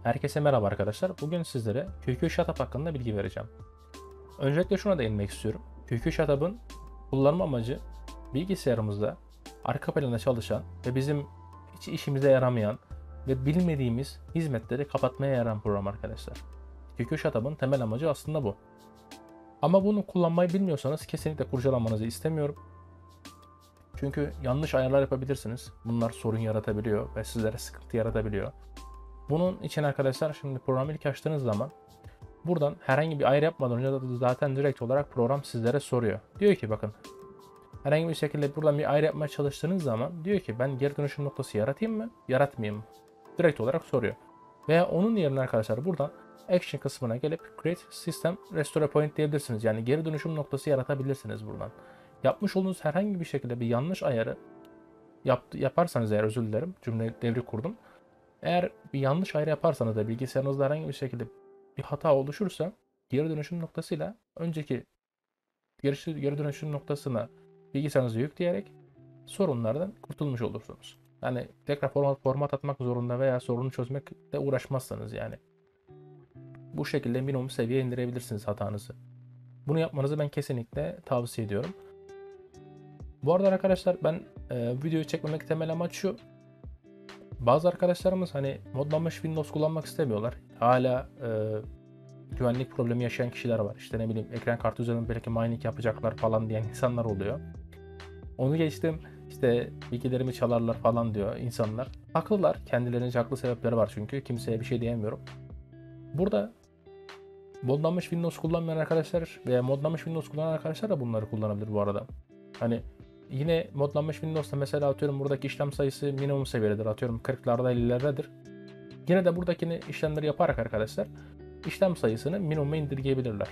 Herkese merhaba arkadaşlar. Bugün sizlere QQ Shuttle hakkında bilgi vereceğim. Öncelikle şuna değinmek istiyorum. QQ Shuttle'ın kullanma amacı bilgisayarımızda arka planda çalışan ve bizim hiç işimize yaramayan ve bilmediğimiz hizmetleri kapatmaya yarayan program arkadaşlar. QQ Shuttle'ın temel amacı aslında bu. Ama bunu kullanmayı bilmiyorsanız kesinlikle kurcalamanızı istemiyorum. Çünkü yanlış ayarlar yapabilirsiniz. Bunlar sorun yaratabiliyor ve sizlere sıkıntı yaratabiliyor. Bunun için arkadaşlar şimdi programı ilk açtığınız zaman buradan herhangi bir ayar yapmadan önce de zaten direkt olarak program sizlere soruyor. Diyor ki bakın herhangi bir şekilde buradan bir ayar yapmaya çalıştığınız zaman diyor ki ben geri dönüşüm noktası yaratayım mı yaratmayayım mı? Direkt olarak soruyor. Veya onun yerine arkadaşlar buradan Action kısmına gelip Create System Restore Point diyebilirsiniz. Yani geri dönüşüm noktası yaratabilirsiniz buradan. Yapmış olduğunuz herhangi bir şekilde bir yanlış ayarı yaparsanız eğer özür dilerim cümle devri kurdum. Eğer bir yanlış ayar yaparsanız da bilgisayarınızda herhangi bir şekilde bir hata oluşursa geri dönüşüm noktasıyla önceki geri dönüşüm noktasına bilgisayarınızı yükleyerek sorunlardan kurtulmuş olursunuz. Yani tekrar format atmak zorunda veya sorunu çözmekle uğraşmazsanız yani. Bu şekilde minimum seviyeye indirebilirsiniz hatanızı. Bunu yapmanızı ben kesinlikle tavsiye ediyorum. Bu arada arkadaşlar ben videoyu çekmemek temel amaç şu. Bazı arkadaşlarımız hani modlanmış Windows kullanmak istemiyorlar. Hala güvenlik problemi yaşayan kişiler var. İşte ne bileyim ekran kartı üzerinden belki mining yapacaklar falan diyen insanlar oluyor. Onu geçtim işte bilgilerimi çalarlar falan diyor insanlar. Haklılar. Kendilerince haklı sebepleri var çünkü. Kimseye bir şey diyemiyorum. Burada modlanmış Windows kullanmayan arkadaşlar veya modlanmış Windows kullanan arkadaşlar da bunları kullanabilir bu arada. Hani yine modlanmış Windows'ta mesela atıyorum buradaki işlem sayısı minimum seviyededir. Atıyorum 40'larda 50'lerdedir. Yine de buradaki işlemleri yaparak arkadaşlar işlem sayısını minimuma indirgeyebilirler.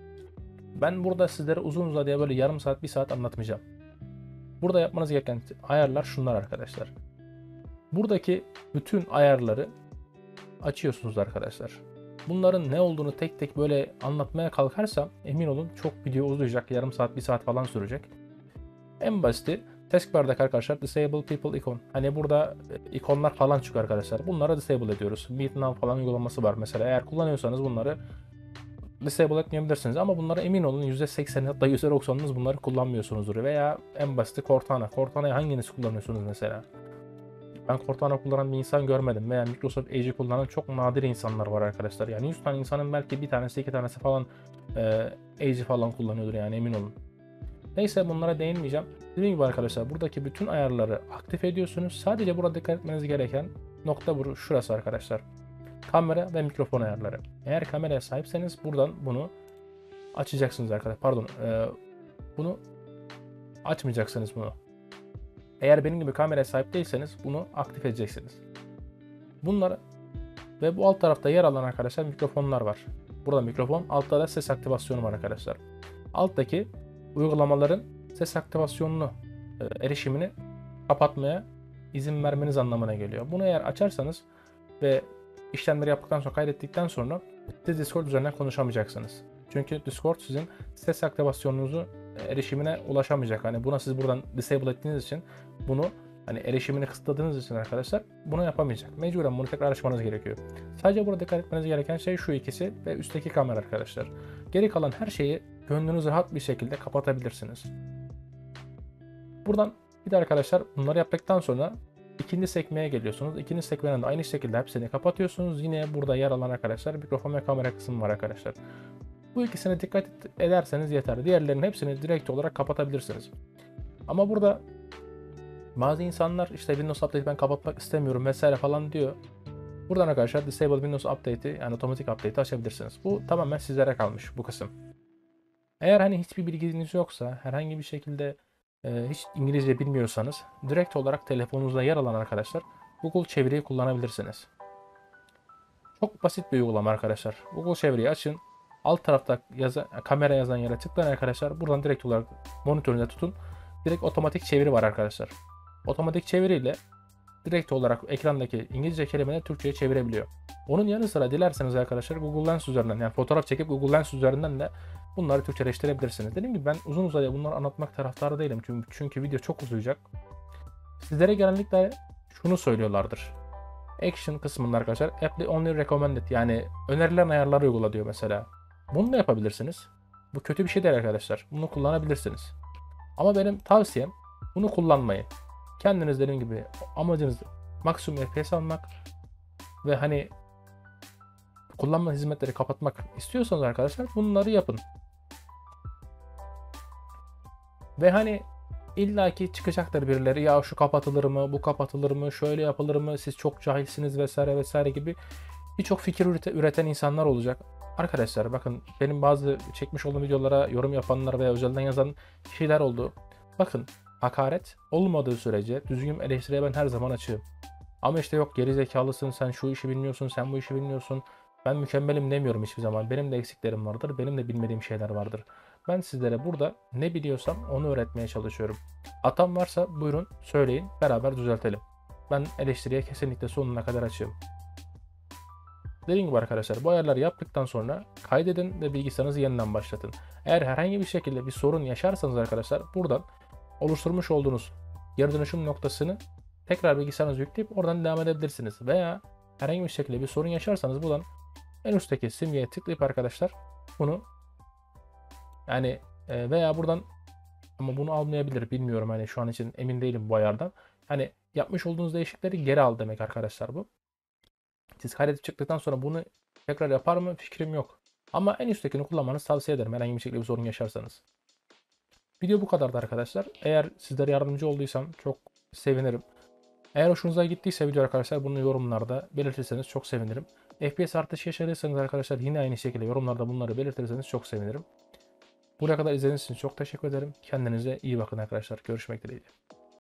Ben burada sizlere uzun uzadıya böyle yarım saat, bir saat anlatmayacağım. Burada yapmanız gereken ayarlar şunlar arkadaşlar. Buradaki bütün ayarları açıyorsunuz arkadaşlar. Bunların ne olduğunu tek tek böyle anlatmaya kalkarsam emin olun çok video uzayacak. Yarım saat, bir saat falan sürecek. En basiti taskbar'daki arkadaşlar disable people icon. Hani burada ikonlar falan çıkıyor arkadaşlar. Bunları disable ediyoruz. Meet now falan uygulaması var mesela. Eğer kullanıyorsanız bunları disable etmeyebilirsiniz ama bunlara emin olun %80 hatta %90'ınız bunları kullanmıyorsunuzdur. Veya en basiti Cortana. Cortana'yı hanginiz kullanıyorsunuz mesela? Ben Cortana kullanan bir insan görmedim veya Microsoft Edge'i kullanan çok nadir insanlar var arkadaşlar. Yani 100 tane insanın belki bir tanesi, iki tanesi falan Edge'i falan kullanıyordur yani emin olun. Neyse bunlara değinmeyeceğim. Dediğim gibi arkadaşlar buradaki bütün ayarları aktif ediyorsunuz. Sadece burada dikkat etmeniz gereken nokta şurası arkadaşlar. Kamera ve mikrofon ayarları. Eğer kameraya sahipseniz buradan bunu açacaksınız arkadaşlar. Pardon. Bunu açmayacaksınız bunu. Eğer benim gibi kameraya sahip değilseniz bunu aktif edeceksiniz. Bunlar ve bu alt tarafta yer alan arkadaşlar mikrofonlar var. Burada mikrofon, altta da ses aktivasyonu var arkadaşlar. Alttaki uygulamaların ses aktivasyonunu erişimini kapatmaya izin vermeniz anlamına geliyor. Bunu eğer açarsanız ve işlemleri yaptıktan sonra kaydettikten sonra siz Discord üzerinden konuşamayacaksınız. Çünkü Discord sizin ses aktivasyonunuzu erişimine ulaşamayacak. Hani buna siz buradan disable ettiğiniz için bunu hani erişimini kısıtladığınız için arkadaşlar bunu yapamayacak. Mecburen bunu tekrar açmanız gerekiyor. Sadece burada dikkat etmeniz gereken şey şu ikisi ve üstteki kamera arkadaşlar. Geri kalan her şeyi gönlünüz rahat bir şekilde kapatabilirsiniz. Buradan bir de arkadaşlar bunları yaptıktan sonra ikinci sekmeye geliyorsunuz. İkinci sekmenin de aynı şekilde hepsini kapatıyorsunuz. Yine burada yer alan arkadaşlar mikrofon ve kamera kısmı var arkadaşlar. Bu ikisine dikkat ederseniz yeter. Diğerlerinin hepsini direkt olarak kapatabilirsiniz. Ama burada bazı insanlar işte Windows Update'i ben kapatmak istemiyorum vesaire falan diyor. Buradan arkadaşlar Disable Windows Update'i yani otomatik update'i açabilirsiniz. Bu tamamen sizlere kalmış bu kısım. Eğer hani hiçbir bilginiz yoksa herhangi bir şekilde hiç İngilizce bilmiyorsanız direkt olarak telefonunuzda yer alan arkadaşlar Google çeviriyi kullanabilirsiniz. Çok basit bir uygulama arkadaşlar. Google çeviriyi açın. Alt tarafta kamera yazan yere tıklayın arkadaşlar. Buradan direkt olarak monitörünüze tutun. Direkt otomatik çeviri var arkadaşlar. Otomatik çeviriyle direkt olarak ekrandaki İngilizce kelimeleri Türkçe'ye çevirebiliyor. Onun yanı sıra dilerseniz arkadaşlar Google Lens üzerinden yani fotoğraf çekip Google Lens üzerinden de bunları Türkçeleştirebilirsiniz. Dediğim gibi ben uzun uzadıya bunları anlatmak taraftarı değilim. Çünkü video çok uzayacak. Sizlere genellikle şunu söylüyorlardır. Action kısmında arkadaşlar apply only recommended, yani önerilen ayarları uygula diyor mesela. Bunu da yapabilirsiniz. Bu kötü bir şey değil arkadaşlar. Bunu kullanabilirsiniz. Ama benim tavsiyem bunu kullanmayın. Kendiniz dediğim gibi amacınız maksimum FPS almak ve hani kullanma hizmetleri kapatmak istiyorsanız arkadaşlar bunları yapın. Ve hani illaki çıkacaktır birileri, ya şu kapatılır mı, bu kapatılır mı, şöyle yapılır mı, siz çok cahilsiniz vesaire vesaire gibi birçok fikir üreten insanlar olacak. Arkadaşlar bakın, benim bazı çekmiş olduğum videolara yorum yapanlar veya özelden yazan kişiler oldu. Bakın, hakaret olmadığı sürece düzgün eleştiriye ben her zaman açığım. Ama işte yok geri zekalısın, sen şu işi bilmiyorsun, sen bu işi bilmiyorsun. Ben mükemmelim demiyorum hiçbir zaman. Benim de eksiklerim vardır, benim de bilmediğim şeyler vardır. Ben sizlere burada ne biliyorsam onu öğretmeye çalışıyorum. Hatam varsa buyurun söyleyin, beraber düzeltelim. Ben eleştiriye kesinlikle sonuna kadar açığım. Dediğim gibi arkadaşlar, bu ayarları yaptıktan sonra kaydedin ve bilgisayarınızı yeniden başlatın. Eğer herhangi bir şekilde bir sorun yaşarsanız arkadaşlar, buradan oluşturmuş olduğunuz geri dönüşüm noktasını tekrar bilgisayarınıza yükleyip oradan devam edebilirsiniz. Veya herhangi bir şekilde bir sorun yaşarsanız buradan en üstteki simgeye tıklayıp arkadaşlar bunu, yani veya buradan, ama bunu almayabilir bilmiyorum, hani şu an için emin değilim bu ayardan. Hani yapmış olduğunuz değişiklikleri geri al demek arkadaşlar bu. Siz kaydedip çıktıktan sonra bunu tekrar yapar mı fikrim yok. Ama en üsttekini kullanmanızı tavsiye ederim herhangi bir şekilde bir sorun yaşarsanız. Video bu kadardı arkadaşlar. Eğer sizlere yardımcı olduysam çok sevinirim. Eğer hoşunuza gittiyse video arkadaşlar, bunu yorumlarda belirtirseniz çok sevinirim. FPS artışı yaşadıysanız arkadaşlar yine aynı şekilde yorumlarda bunları belirtirseniz çok sevinirim. Buraya kadar izlediğiniz için çok teşekkür ederim. Kendinize iyi bakın arkadaşlar. Görüşmek dileğiyle.